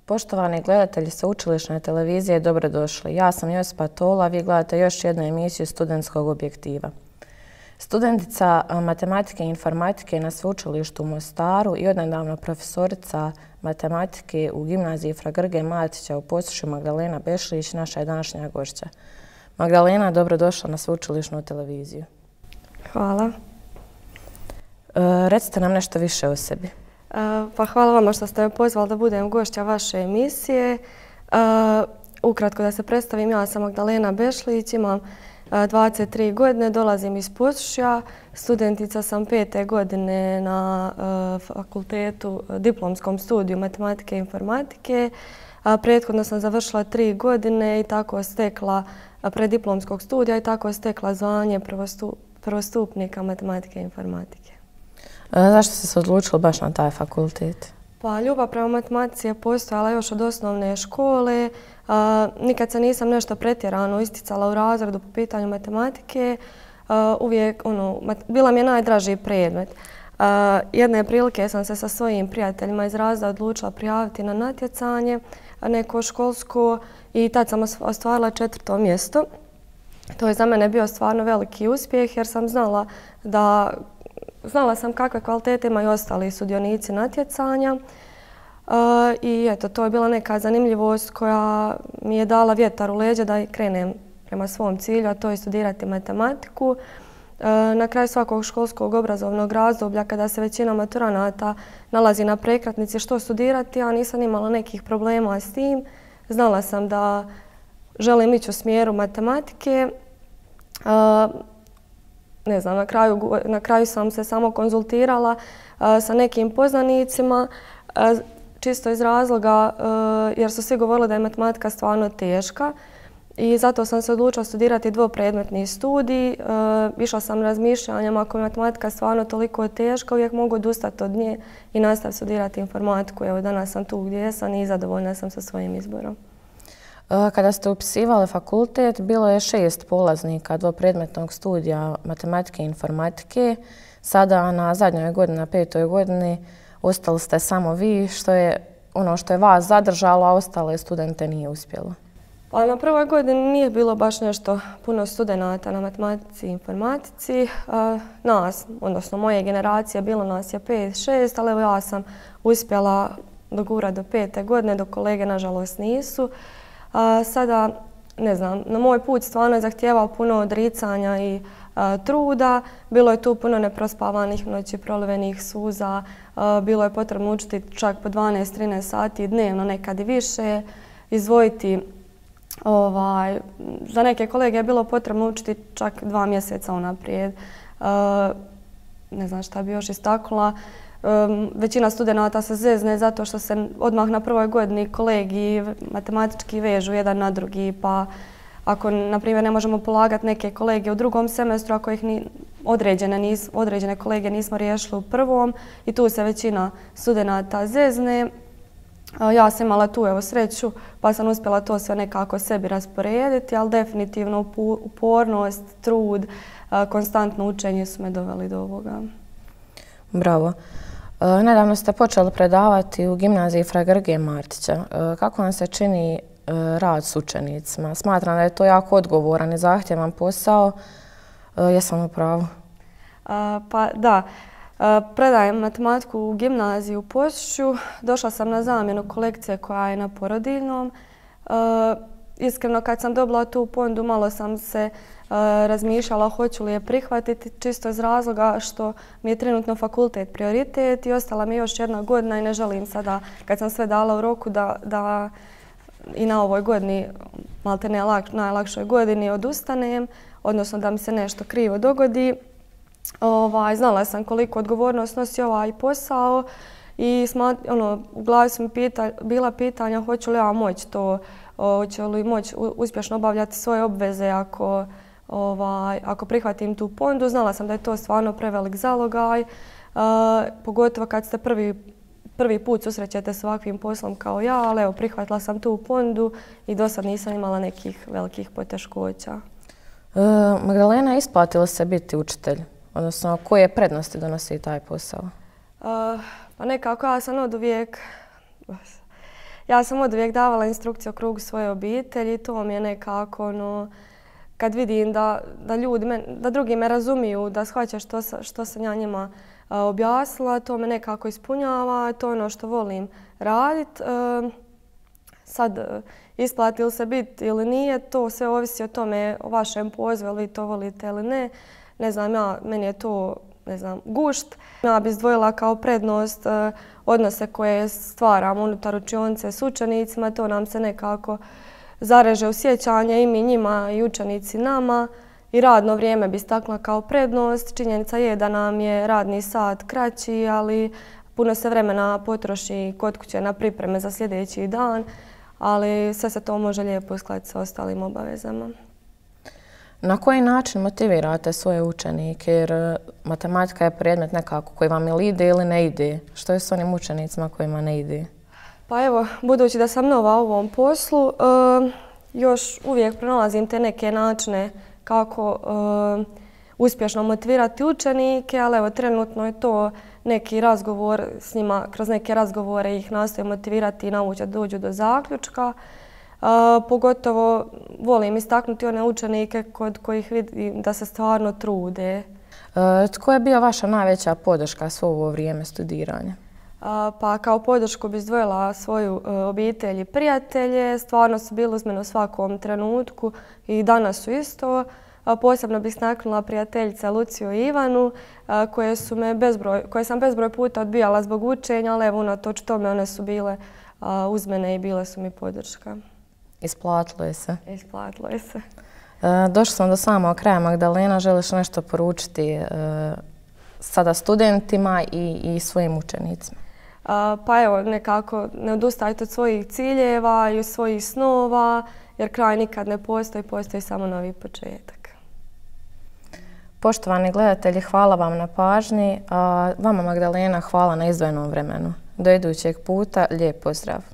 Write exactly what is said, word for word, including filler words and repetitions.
Poštovani gledatelji Sveučilišne televizije, dobrodošli. Ja sam Josipa Tola, vi gledate još jednu emisiju Studentskog objektiva. Studentica matematike i informatike na Sveučilištu u Mostaru i odnedavno profesorica matematike u gimnaziji Fra Grge Martića u Posušju Magdalena Bešlić, naša je današnja gošća. Magdalena, dobrodošla na Sveučilišnu televiziju. Hvala. E, recite nam nešto više o sebi. Pa hvala vama što ste me pozvali da budem gošća vaše emisije. Ukratko da se predstavim, ja sam Magdalena Bešlić, imam dvadeset tri godine, dolazim iz Posušja, studentica sam pete godine na fakultetu, diplomskom studiju matematike i informatike. Prethodno sam završila tri godine i tako stekla preddiplomskog studija i tako stekla zvanje prvostupnika matematike i informatike. Zašto ste se odlučili baš na taj fakultet? Pa ljubav prema matematici je postojala još od osnovne škole. Nikad se nisam nešto pretjerano isticala u razredu po pitanju matematike. Uvijek, ono, bila mi je najdraži predmet. Jedne prilike sam se sa svojim prijateljima iz razreda odlučila prijaviti na natjecanje, neko školsko, i tad sam ostvarila četvrto mjesto. To je za mene bio stvarno veliki uspjeh jer sam znala da Znala sam kakve kvalitete imaju ostali sudionici natjecanja i eto, to je bila neka zanimljivost koja mi je dala vjetar u leđa da krenem prema svom cilju, a to je studirati matematiku. Na kraju svakog školskog obrazovnog razdoblja, kada se većina maturanata nalazi na prekretnici što studirati, ja nisam imala nekih problema s tim. Znala sam da želim ići u smjeru matematike. Ne znam, na kraju, na kraju sam se samo konzultirala a, sa nekim poznanicima, a, čisto iz razloga a, jer su svi govorili da je matematika stvarno teška i zato sam se odlučila studirati dvopredmetni studij. A, išla sam razmišljanjem, ako je matematika stvarno toliko teška, uvijek mogu odustati od nje i nastaviti studirati informatiku. Evo, danas sam tu gdje sam i zadovoljna sam sa svojim izborom. Kada ste upisivali fakultet, bilo je šest polaznika dvopredmetnog studija matematike i informatike. Sada na zadnjoj godini, na petoj godini, ostali ste samo vi, što je ono što je vas zadržalo, a ostale studente nije uspjelo. Pa na prvoj godini nije bilo baš nešto puno studenata na matematici i informatici. Nas, odnosno moje generacije, bilo nas je pet, šest, ali evo ja sam uspjela dogurati do pete godine, dok kolege nažalost nisu. A, sada, ne znam, na moj put stvarno je zahtijevao puno odricanja i a, truda. Bilo je tu puno neprospavanih noći, prolivenih suza. A, bilo je potrebno učiti čak po dvanaest trinaest sati dnevno, nekad i više. Izdvojiti, ovaj, za neke kolege je bilo potrebno učiti čak dva mjeseca unaprijed. A, ne znam šta bi još istaknula. Um, većina studenata se zezne zato što se odmah na prvoj godini kolegi matematički vežu jedan na drugi, pa ako, na primjer, ne možemo polagati neke kolege u drugom semestru, ako ih ni, određene, nis, određene kolege nismo riješili u prvom, i tu se većina studenata zezne. Uh, ja sam imala tu evo sreću, pa sam uspjela to sve nekako sebi rasporediti, ali definitivno upornost, trud, uh, konstantno učenje su me doveli do ovoga. Bravo. Nedavno ste počeli predavati u gimnaziji Fra Grge Martića. Kako vam se čini rad s učenicima? Smatram da je to jako odgovoran i zahtjevan posao. Jesam u pravu? Pa da. Predajem matematiku u gimnaziji u Posušju. Došla sam na zamjenu kolekcije koja je na porodiljnom. Iskreno, kad sam dobila tu ponudu, malo sam se razmišljala hoću li je prihvatiti, čisto iz razloga što mi je trenutno fakultet prioritet i ostala mi još jedna godina i ne želim sada, kad sam sve dala u roku, da, da i na ovoj godini, malte ne najlakšoj godini, odustanem, odnosno da mi se nešto krivo dogodi. Ovaj, znala sam koliko odgovornost nosi ovaj posao i smat, ono, u glavi su mi pita, bila pitanja hoću li ja moći to, hoću li moći uspješno obavljati svoje obveze ako Ovaj, ako prihvatim tu ponudu. Znala sam da je to stvarno prevelik zalogaj, uh, pogotovo kad ste prvi, prvi put susrećete s ovakvim poslom kao ja, ali evo, prihvatila sam tu ponudu i do sad nisam imala nekih velikih poteškoća. Uh, Magdalena, isplati li se biti učitelj? Odnosno, koje prednosti donosi taj posao? Uh, pa nekako ja sam od uvijek Ja sam od uvijek davala instrukcije o krugu svoje obitelji, to mi je nekako, no, kad vidim da, da, ljudi me, da drugi me razumiju, da shvaćaju što, što sam ja njima a, objasnila, to me nekako ispunjava, to je ono što volim raditi. Sad, isplati li se biti ili nije, to sve ovisi o tome, o vašem pozivu, ili vi to volite ili ne. Ne znam, ja, meni je to, ne znam, gušt. Ja bih izdvojila kao prednost uh, odnose koje stvaram unutar učionice s učenicima. To nam se nekako zareže u sjećanje i mi njima i učenici nama. I radno vrijeme bi istakla kao prednost. Činjenica je da nam je radni sat kraći, ali puno se vremena potroši kod kuće na pripreme za sljedeći dan. Ali sve se to može lijepo uskladiti sa ostalim obavezama. Na koji način motivirate svoje učenike? Jer matematika je predmet nekako koji vam ili ide ili ne ide. Što je s onim učenicima kojima ne ide? Pa evo, budući da sam nova u ovom poslu, uh, još uvijek pronalazim te neke načine kako uh, uspješno motivirati učenike, ali evo, trenutno je to neki razgovor s njima, kroz neke razgovore ih nastojim motivirati i naučiti da dođu do zaključka. Uh, pogotovo volim istaknuti one učenike kod kojih vidim da se stvarno trude. Uh, tko je bio vaša najveća podrška svo ovo vrijeme studiranja? Uh, pa kao podršku bi izdvojila svoju uh, obitelj i prijatelje. Stvarno su bili uz mene u svakom trenutku i danas su isto. Uh, posebno bih istaknula prijateljice Luciju i Ivanu, uh, koje, su me bezbroj, koje sam bezbroj puta odbijala zbog učenja, ali evo unatoč tome one su bile uh, uz mene i bile su mi podrška. Isplatilo je se. Isplatilo je se. E, došli smo do samog kraja. Magdalena, želiš nešto poručiti e, sada studentima i, i svojim učenicima? A, pa evo, nekako ne odustajte od svojih ciljeva i od svojih snova, jer kraj nikad ne postoji, postoji samo novi početak. Poštovani gledatelji, hvala vam na pažnji. A vama, Magdalena, hvala na izdvojenom vremenu. Do idućeg puta, lijep pozdrav.